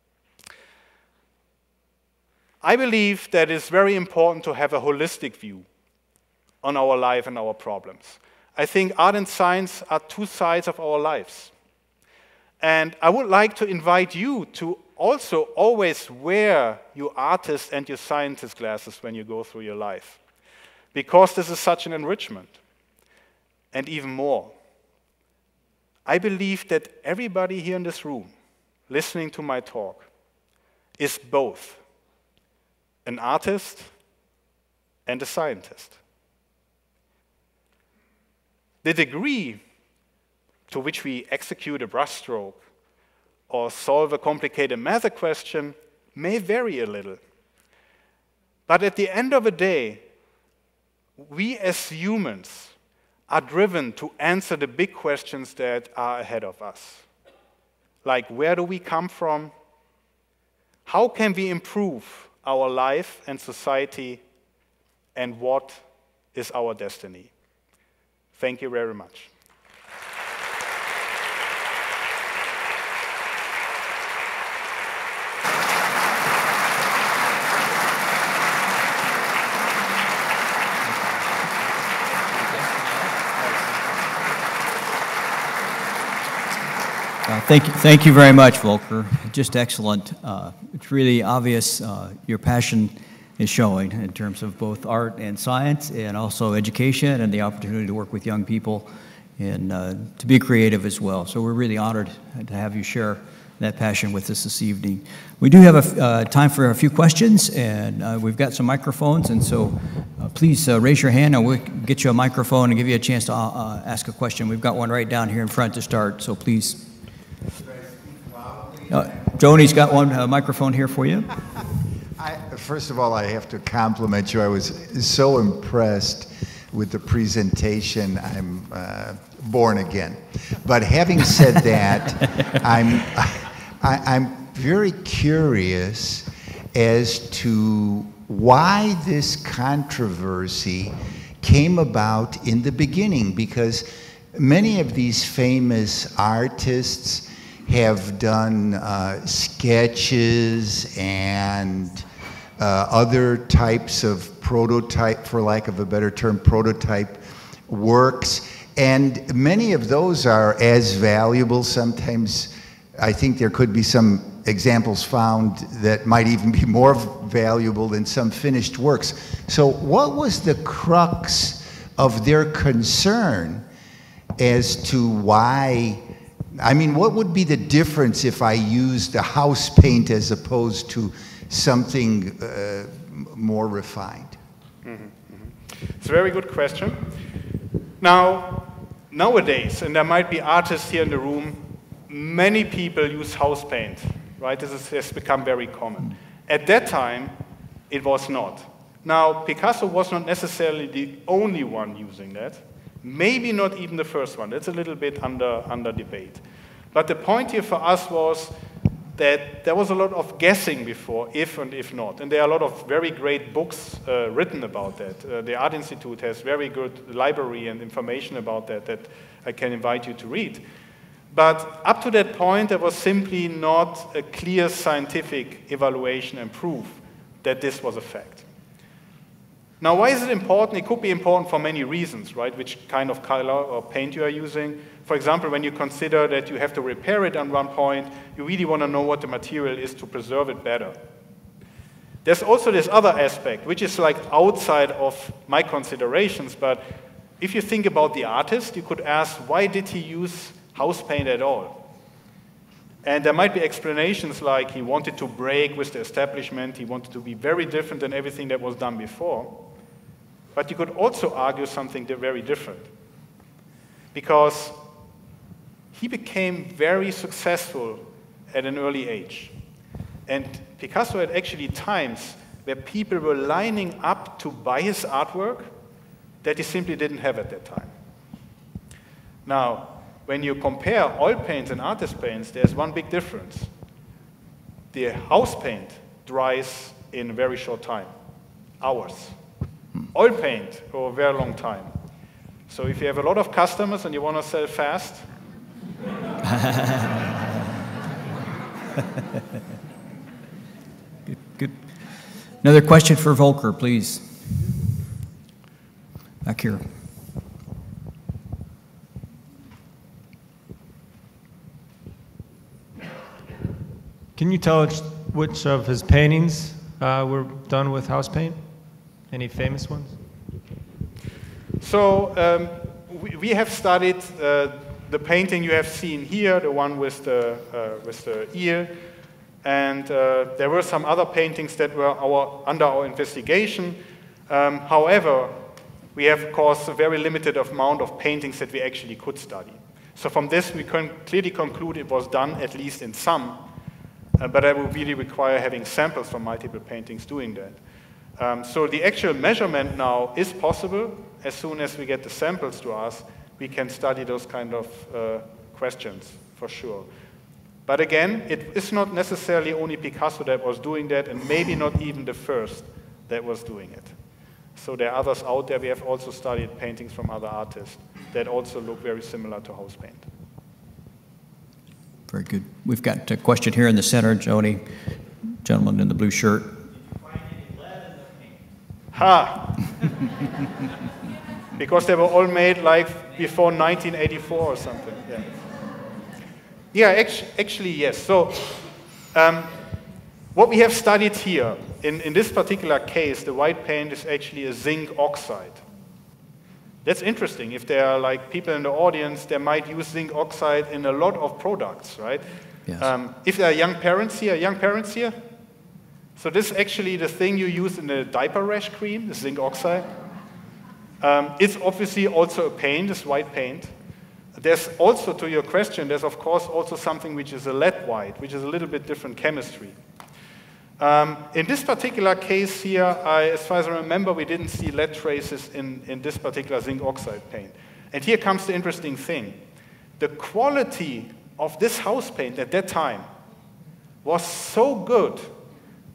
I believe that it's very important to have a holistic view on our life and our problems. I think art and science are two sides of our lives. And I would like to invite you to also always wear your artist and your scientist glasses when you go through your life, because this is such an enrichment. And even more, I believe that everybody here in this room, listening to my talk, is both an artist and a scientist. The degree to which we execute a brushstroke or solve a complicated math question may vary a little. But at the end of the day, we as humans are driven to answer the big questions that are ahead of us. Like, where do we come from? How can we improve our life and society? And what is our destiny? Thank you very much. Thank you very much, Volker. Just excellent. It's really obvious your passion is showing in terms of both art and science, and also education and the opportunity to work with young people and to be creative as well. So we're really honored to have you share that passion with us this evening. We do have time for a few questions, and we've got some microphones, and so please raise your hand and we'll get you a microphone and give you a chance to ask a question. We've got one right down here in front to start, so please. Joni's got one microphone here for you. First of all, I have to compliment you. I was so impressed with the presentation. I'm born again. But having said that, I'm very curious as to why this controversy came about in the beginning, because many of these famous artists have done sketches and other types of prototype, for lack of a better term, prototype works, and many of those are as valuable. Sometimes I think there could be some examples found that might even be more valuable than some finished works. So what was the crux of their concern as to why, I mean, what would be the difference if I used a house paint as opposed to something more refined? It's a very good question. Now, nowadays, and there might be artists here in the room, many people use house paint, right? This has become very common. At that time, it was not. Now, Picasso was not necessarily the only one using that. Maybe not even the first one. That's a little bit under debate. But the point here for us was that there was a lot of guessing before, if and if not. And there are a lot of very great books written about that. The Art Institute has very good library and information about that that I can invite you to read. But up to that point, there was simply not a clear scientific evaluation and proof that this was a fact. Now, why is it important? It could be important for many reasons, right? Which kind of color or paint you are using. For example, when you consider that you have to repair it at one point, you really want to know what the material is to preserve it better. There's also this other aspect, which is like outside of my considerations, but if you think about the artist, you could ask, why did he use house paint at all? And there might be explanations like he wanted to break with the establishment, he wanted to be very different than everything that was done before. But you could also argue something very different. Because he became very successful at an early age. And Picasso had actually times where people were lining up to buy his artwork that he simply didn't have at that time. Now, when you compare oil paints and artist paints, there's one big difference. The house paint dries in a very short time, hours. Oil paint for a very long time. So if you have a lot of customers and you want to sell fast, Good. Another question for Volker, please. Back here. Can you tell us which of his paintings were done with house paint? Any famous ones? So we have studied the painting you have seen here, the one with the ear, and there were some other paintings that were under our investigation. However, we have, of course, a very limited amount of paintings that we actually could study. So from this, we can clearly conclude it was done, at least in some, but that would really require having samples from multiple paintings doing that. So the actual measurement now is possible. As soon as we get the samples to us, we can study those kind of questions, for sure. But again, it is not necessarily only Picasso that was doing that, and maybe not even the first that was doing it. So there are others out there. We have also studied paintings from other artists that also look very similar to house paint. Very good. We've got a question here in the center, Jody, gentleman in the blue shirt. Ha! Because they were all made like before 1984 or something. Yeah, yeah, actually yes. So what we have studied here, in this particular case, the white paint is actually a zinc oxide. That's interesting. If there are like people in the audience, they might use zinc oxide in a lot of products, right? Yes. If there are young parents here? So this is actually the thing you use in the diaper rash cream, the zinc oxide. It's obviously also a paint, it's white paint. There's also, to your question, there's of course also something which is a lead white, which is a little bit different chemistry. In this particular case here, as far as I remember, we didn't see lead traces in this particular zinc oxide paint. And here comes the interesting thing. The quality of this house paint at that time was so good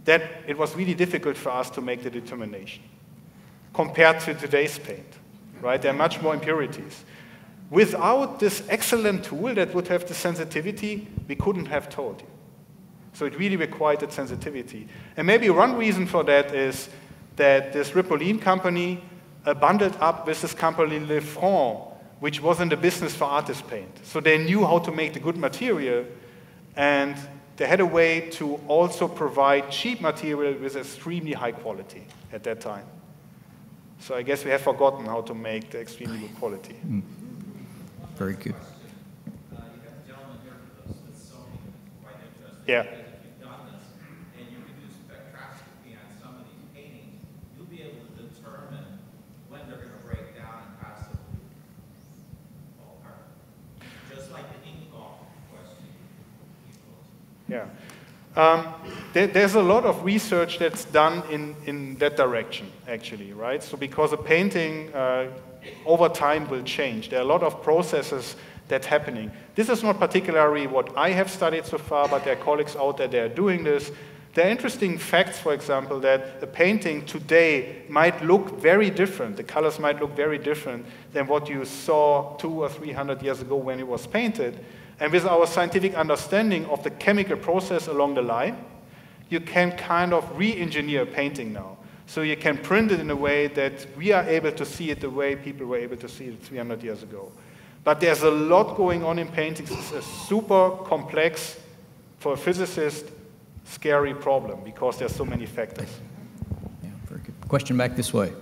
that it was really difficult for us to make the determination compared to today's paint, right? There are much more impurities. Without this excellent tool that would have the sensitivity, we couldn't have told you. So it really required that sensitivity. And maybe one reason for that is that this Ripolline company bundled up with this company Lefranc, which was in the business for artist paint. So they knew how to make the good material, and they had a way to also provide cheap material with extremely high quality at that time. So I guess we have forgotten how to make the extremely good quality. Very good. You have a gentleman here with Sony, quite interesting. Yeah. Because if you've done this and you can do spectroscopy on some of these paintings, you'll be able to determine when they're going to break down and possibly fall apart. Just like the ink off question. Yeah. There's a lot of research that's done in that direction, actually, right? So because a painting over time will change. There are a lot of processes that's happening. This is not particularly what I have studied so far, but there are colleagues out there that are doing this. There are interesting facts, for example, that a painting today might look very different. The colors might look very different than what you saw 200 or 300 years ago when it was painted. And with our scientific understanding of the chemical process along the line, you can kind of re-engineer a painting now. So you can print it in a way that we are able to see it the way people were able to see it 300 years ago. But there's a lot going on in paintings. It's a super complex, for a physicist, scary problem because there's so many factors. Yeah, very good. Question back this way.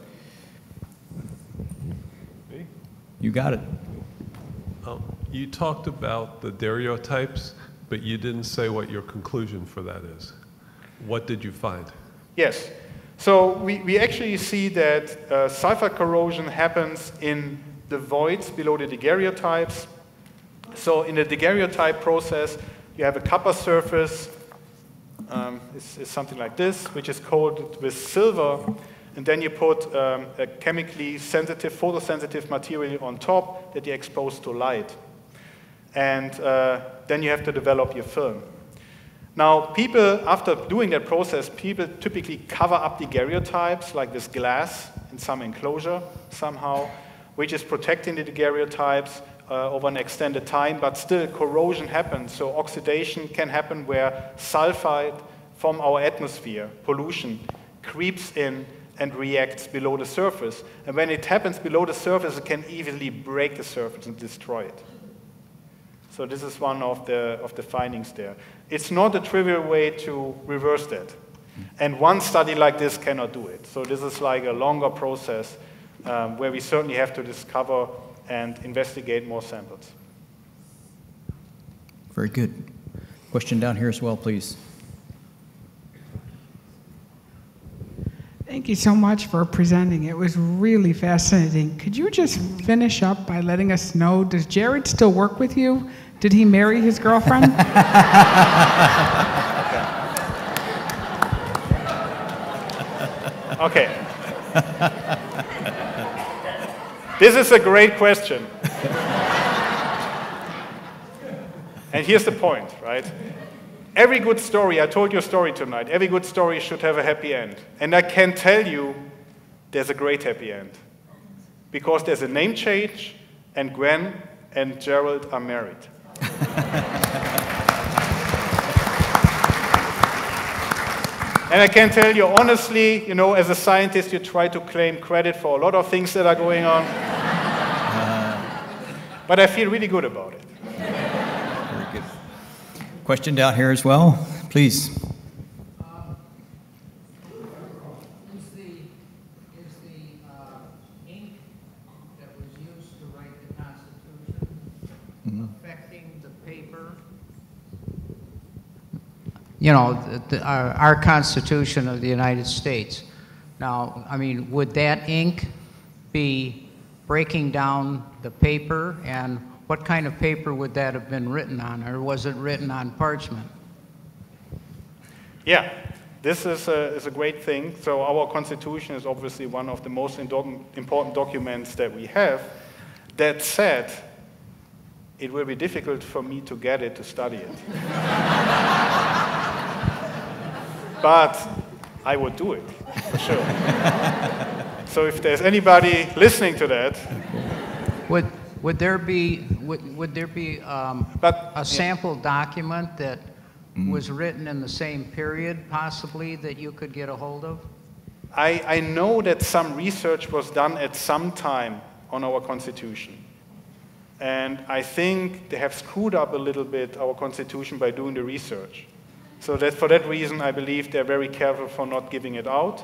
Me? You got it. You talked about the daguerreotypes, but you didn't say what your conclusion for that is. What did you find? Yes. So we actually see that sulfur corrosion happens in the voids below the daguerreotypes. So in the daguerreotype process, you have a copper surface. It's something like this, which is coated with silver. And then you put a chemically sensitive, photosensitive material on top that you expose to light. And then you have to develop your film. Now, people, after doing that process, people typically cover up the daguerreotypes, like this glass, in some enclosure somehow, which is protecting the daguerreotypes over an extended time, but still corrosion happens. So oxidation can happen where sulfide from our atmosphere, pollution, creeps in and reacts below the surface. And when it happens below the surface, it can easily break the surface and destroy it. So this is one of the findings there. It's not a trivial way to reverse that. And one study like this cannot do it. So this is like a longer process where we certainly have to discover and investigate more samples. Very good. Question down here as well, please. Thank you so much for presenting. It was really fascinating. Could you just finish up by letting us know, does Jared still work with you? Did he marry his girlfriend? Okay. This is a great question. And here's the point, right? Every good story, I told you a story tonight, every good story should have a happy end. And I can tell you there's a great happy end. Because there's a name change, and Gwen and Gerald are married. And I can tell you honestly, you know, as a scientist, you try to claim credit for a lot of things that are going on. But I feel really good about it. Very good. Question down here as well, please. Is the ink that was used to write the Constitution affecting the paper? You know, our Constitution of the United States. Now, I mean, would that ink be breaking down the paper, and what kind of paper would that have been written on, or was it written on parchment? Yeah, this is a great thing. So our Constitution is obviously one of the most important documents that we have. That said, it will be difficult for me to get it to study it. but I would do it, for sure. So if there's anybody listening to that... Would there be a sample document that was written in the same period, possibly, that you could get a hold of? I know that some research was done at some time on our Constitution. And I think they have screwed up a little bit our Constitution by doing the research. So that for that reason, I believe they're very careful for not giving it out.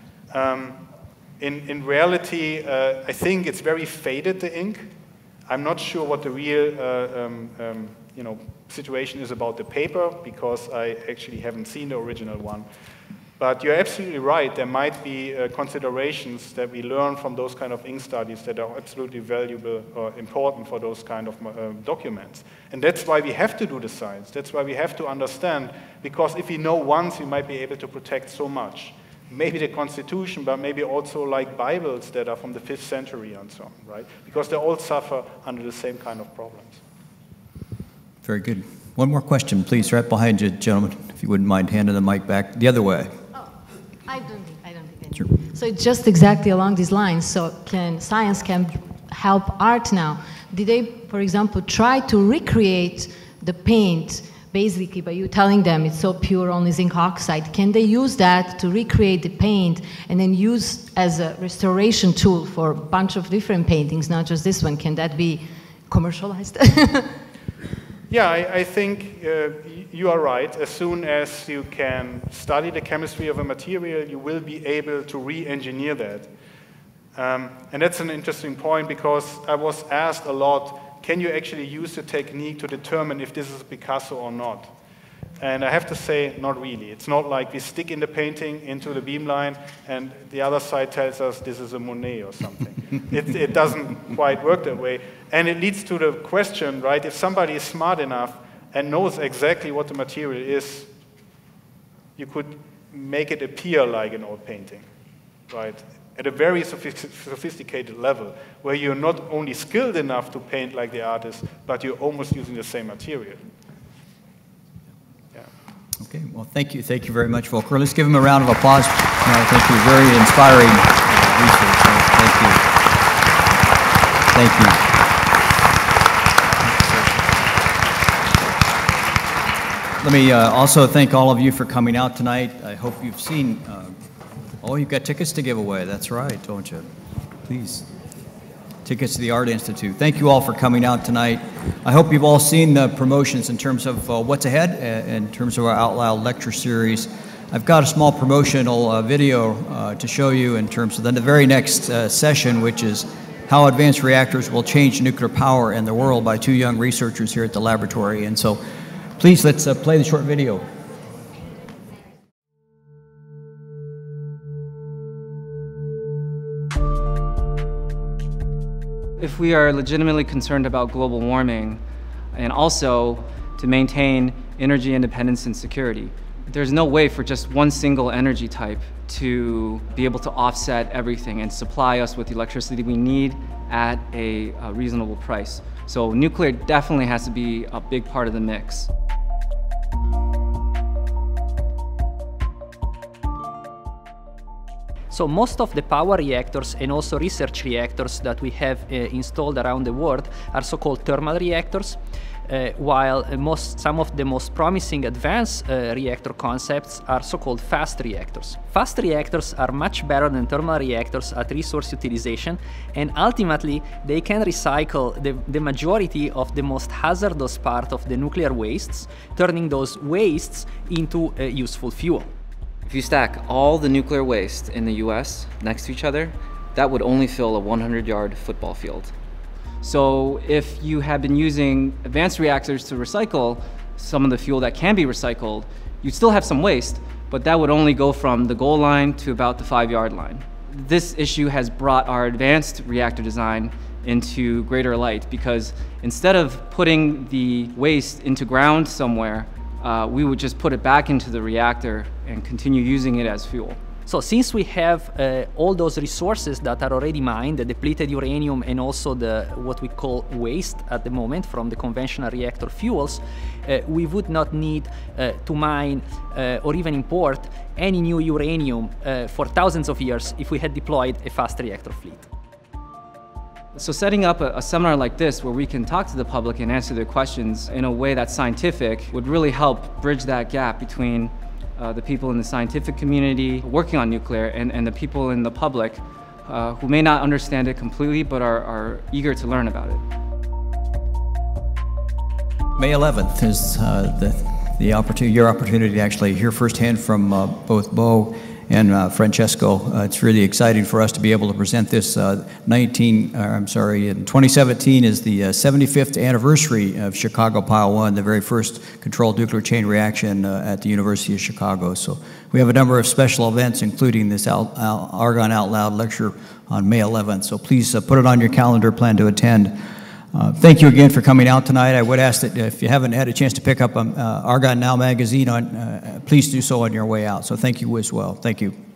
In reality, I think it's very faded, the ink. I'm not sure what the real situation is about the paper, because I actually haven't seen the original one. But you're absolutely right. There might be considerations that we learn from those kind of ink studies that are absolutely valuable or important for those kind of documents. And that's why we have to do the science. That's why we have to understand, because if we know once, we might be able to protect so much. Maybe the Constitution, but maybe also like Bibles that are from the 5th century and so on, right? Because they all suffer under the same kind of problems. Very good. One more question, please, right behind you, gentlemen, if you wouldn't mind handing the mic back the other way. I don't think anything. Sure. So it's just exactly along these lines. So science can help art now. Did they, for example, try to recreate the paint, basically by you telling them it's so pure, only zinc oxide? Can they use that to recreate the paint and then use as a restoration tool for a bunch of different paintings, not just this one? Can that be commercialized? Yeah, I think you are right. As soon as you can study the chemistry of a material, you will be able to re-engineer that. And that's an interesting point, because I was asked a lot, can you actually use the technique to determine if this is a Picasso or not? And I have to say, not really. It's not like we stick in the painting into the beamline and the other side tells us this is a Monet or something. It doesn't quite work that way. And it leads to the question, right, if somebody is smart enough and knows exactly what the material is, you could make it appear like an old painting, right? At a very sophisticated level, where you're not only skilled enough to paint like the artist, but you're almost using the same material. Okay, well, thank you very much, Volker. Let's give him a round of applause. Thank you, very inspiring research. Thank you. Let me also thank all of you for coming out tonight. I hope you've seen, oh, you've got tickets to give away. That's right, don't you? Please. Tickets to the Art Institute. Thank you all for coming out tonight. I hope you've all seen the promotions in terms of what's ahead, in terms of our OutLoud lecture series. I've got a small promotional video to show you in terms of the very next session, which is how advanced reactors will change nuclear power in the world, by two young researchers here at the laboratory. And so please, let's play the short video. If we are legitimately concerned about global warming and also to maintain energy independence and security, there's no way for just one single energy type to be able to offset everything and supply us with the electricity we need at a reasonable price. So nuclear definitely has to be a big part of the mix. So most of the power reactors and also research reactors that we have installed around the world are so-called thermal reactors, while some of the most promising advanced reactor concepts are so-called fast reactors. Fast reactors are much better than thermal reactors at resource utilization, and ultimately they can recycle the majority of the most hazardous part of the nuclear wastes, turning those wastes into a useful fuel. If you stack all the nuclear waste in the US next to each other, that would only fill a 100-yard football field. So if you have been using advanced reactors to recycle some of the fuel that can be recycled, you'd still have some waste, but that would only go from the goal line to about the 5-yard line. This issue has brought our advanced reactor design into greater light, because instead of putting the waste into ground somewhere, we would just put it back into the reactor and continue using it as fuel. So since we have all those resources that are already mined, the depleted uranium and also what we call waste at the moment from the conventional reactor fuels, we would not need to mine or even import any new uranium for thousands of years if we had deployed a fast reactor fleet. So setting up a seminar like this where we can talk to the public and answer their questions in a way that's scientific would really help bridge that gap between the people in the scientific community working on nuclear and the people in the public who may not understand it completely but are eager to learn about it. May 11th is your opportunity to actually hear firsthand from both Bo and Francesco. It's really exciting for us to be able to present this. In 2017 is the 75th anniversary of Chicago Pile 1, the very first controlled nuclear chain reaction at the University of Chicago. So we have a number of special events, including this Argonne Out Loud lecture on May 11th. So please put it on your calendar, plan to attend. Thank you again for coming out tonight. I would ask that if you haven't had a chance to pick up Argonne Now magazine, please do so on your way out. So thank you as well. Thank you.